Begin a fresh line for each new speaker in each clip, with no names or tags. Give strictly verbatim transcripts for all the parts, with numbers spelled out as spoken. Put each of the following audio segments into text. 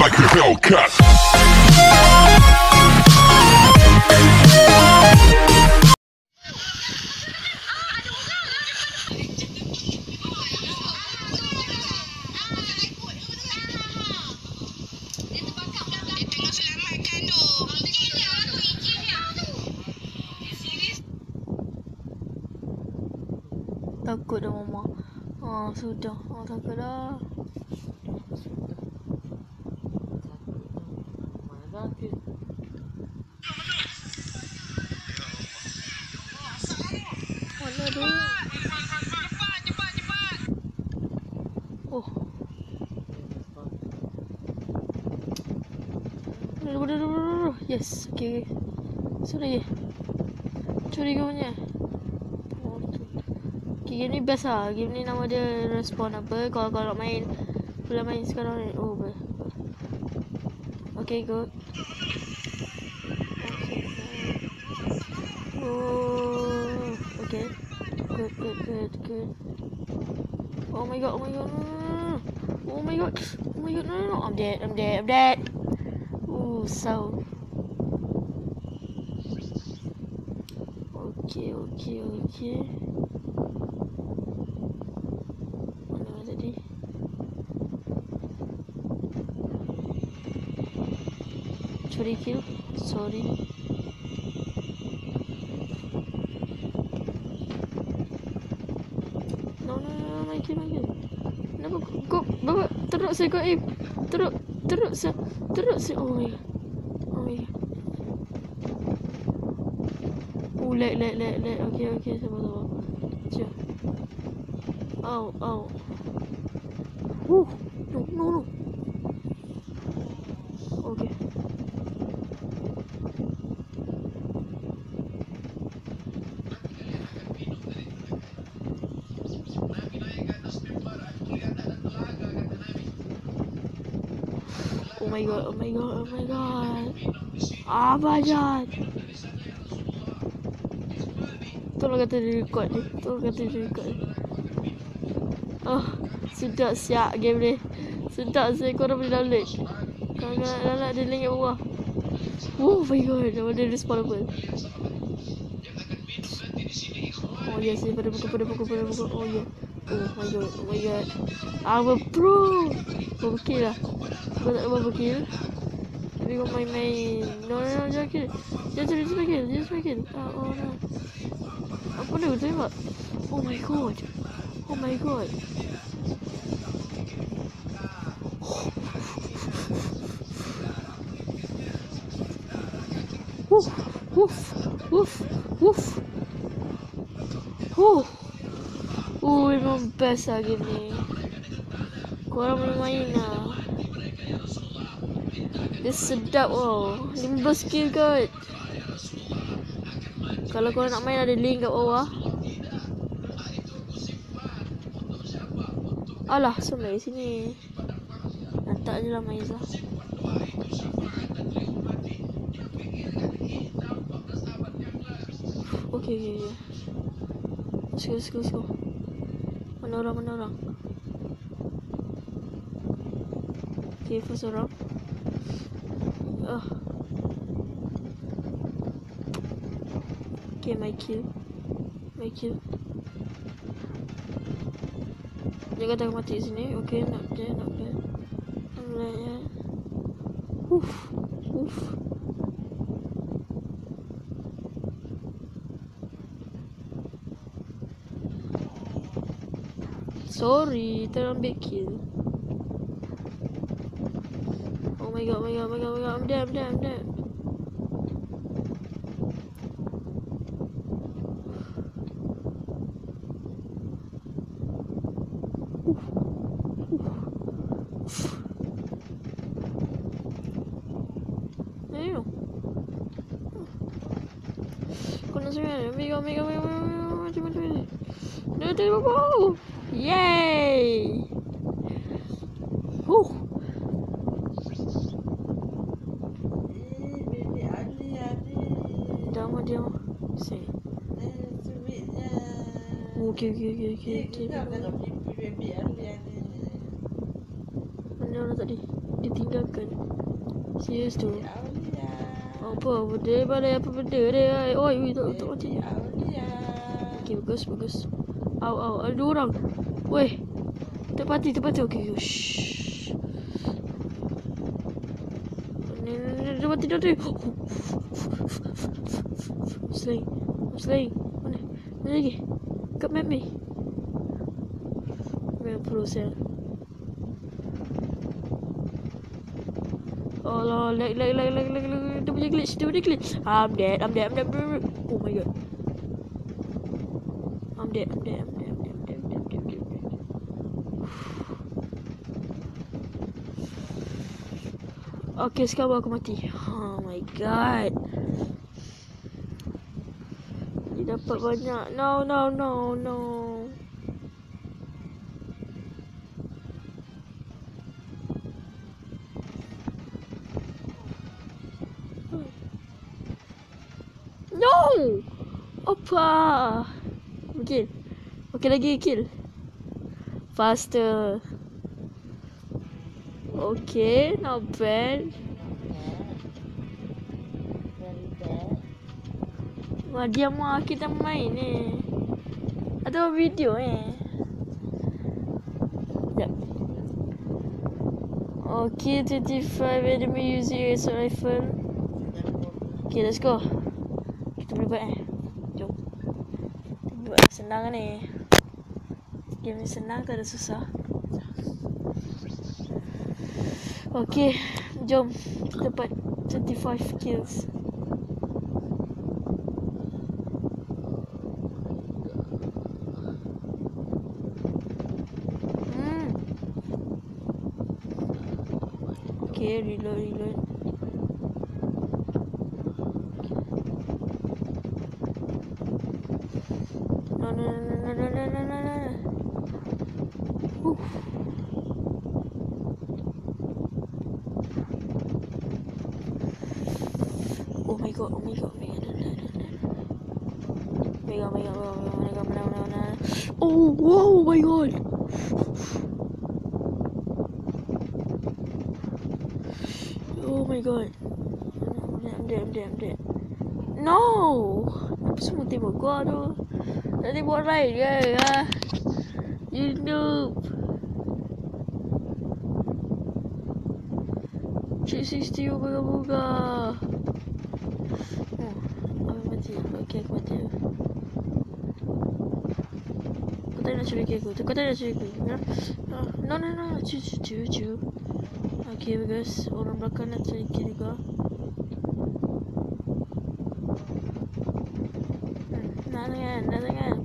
like a Hellcat.
Takut dah mama. Ah, sudah. Ah, takut dah. Mana tu? Oh. Yes, okay. Sorry. Curi kau punya. Okay, game ni best lah. Game ni nama dia Respawn apa. Kalau kau nak main, boleh main sekarang ni. Oh, boleh. Okay, good. Oh, okay. Good, good, good, good. Oh my god, oh my god. Oh my god. Oh my god, no, no, no. I'm dead, I'm dead, I'm dead. Ooh, so. Okay, okay, okay. Mana tadi? Curi kill. Sorry. No, no, no, my kill, my kill. Kenapa kau, bawa teruk saya kau aim. Teruk, teruk saya, teruk saya. Oh my god. Oh my god. Oh, lag, lag, lag, lag. Okay, okay, sabar, sabar. Cium. Ow, ow. Uh, no, no, no. Okay. Oh my god, oh my god, oh my god. Apa jahat? Tolong kata dia record ni. Tolong kata dia record ni. Oh, sedap siap game ni. Sedap saya korang boleh download. Kalau nak download ada link kat bawah. Oh my god, nama dia respawnable. Oh yes, pada buku, pada buku, pada buku. Oh yeah. Oh my god, oh my god. I'm a pro. Berapa kill lah. Kau tak ada berapa kill. Tapi kau main-main. No, no, no, jangan kill. Jangan cari jangan kill, jangan cari kill. Oh, oh no. Apa ni? Tembak. Oh my god. Oh my god. Woof, woof, woof, woof. Oh. Oh, memang best lah game ni. Korang boleh main lah. Dia sedap oh. lima belas skill kot. Kalau korang nak main ada link kat bawah. Alah, sampai sini. Nantak je lah main Zah. Okay, okay, okay. Let's go, let's go, let's go. Mana orang, mana orang? Okay, first orang. Ah. Uh. Okay, my kill. My kill. Dia kata aku mati sini. Okay, nak je, nak je. Alright, ya. Uff, uff. Sorry, terambil kill. Oh my god, oh my god, oh my god, oh my god. I'm dead, I'm dead, I'm dead. Ayo. Kau nak sangat. Omega, omega, omega, omega. Macam macam ni. Dia tadi apa? Yay! Huh. Dah mah dia. Say. Okay, okay, okay, okay, okay. Mana orang tadi? Dia tinggalkan. Serius tu. Apa benda balai apa benda dia. Oi, oi tak tak mati. Okey, bagus bagus. Au au ada orang. Weh. Tak mati, tak mati. Okey, shh. Ni ni tak mati dah tu. Sling. Sling. Mana? Mana lagi? Kat map ni. sembilan puluh sen. Oh lah, lag, lag, lag, lag, lag, lag. Dia punya glitch, dia punya glitch. I'm dead, I'm dead, I'm dead, I'm dead. Oh my god. I'm dead, I'm dead, I'm dead, I'm dead, I'm dead, I'm dead, I'm dead, I'm dead. Okay, sekarang aku mati. Oh my god. Dia dapat banyak. No, no, no, no. No! Apa? Kill. Okey lagi kill. Faster. Okay, not bad. Wah, diam lah kita main ni. Ada video eh. Sekejap. Okay, twenty-five enemy using assault rifle. Okay, let's go. Kita boleh buat eh. Jom. Kita buat senang ni. Game ni senang ke ada susah? Okay, jom. Kita dapat twenty-five kills. Hmm. Okay, reload, reload. No, no, no, no, no, no, no, no, no. Whew. Oh my god, oh my god, oh my god. Mega, mega, mega, mega, mega, mega, mega. Oh, wow, oh my god. Oh my god. I'm dead, I'm dead, I'm dead. No! Apa semua tembak gua tu? Tak tembak right ke? Ha? You noob. three sixty buga-buga. Oh, aku mati. Okay, aku mati. Kau tak nak curi aku. Kau tak nak curi aku. No, no, no. Cu, cu, cu, cu. Okay, guys. Orang belakang nak curi juga. Nak jangan, nak jangan.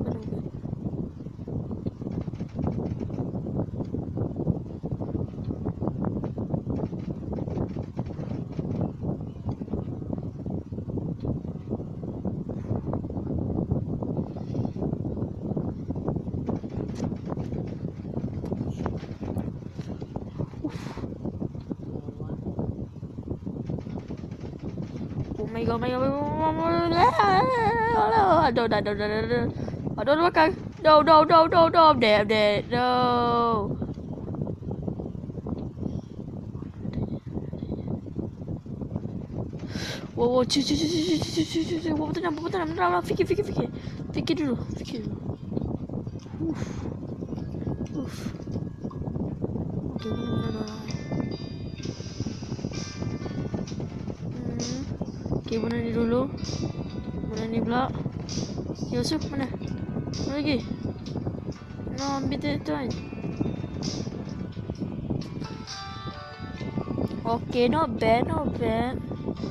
Oh my god, oh my god, oh my god. Aduh, aduh, aduh, aduh, aduh. Aduh, aduh, makan. No, no, no, no, no, I'm dead, I'm dead. No. Wow, wow, cu, cu, cu, cu, cu, cu, cu, cu, cu. Wow, tenang, wow, tenang, tenang. Fikir, fikir, fikir. Fikir dulu, fikir dulu. Uff. Uff. Okay, no, no, no, no. Okay, mana ni dulu? Mana ni pula? Yusuf mana? Mana lagi? No, ambil tu tuan. Okay, not bad, not bad.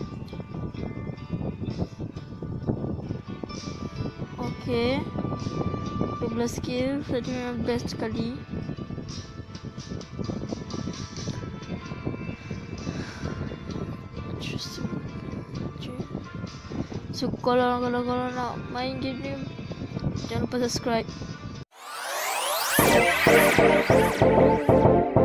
Okay. dua belas skill, tadi memang best sekali. So kalau kalau kalau nak main game ni, jangan lupa subscribe.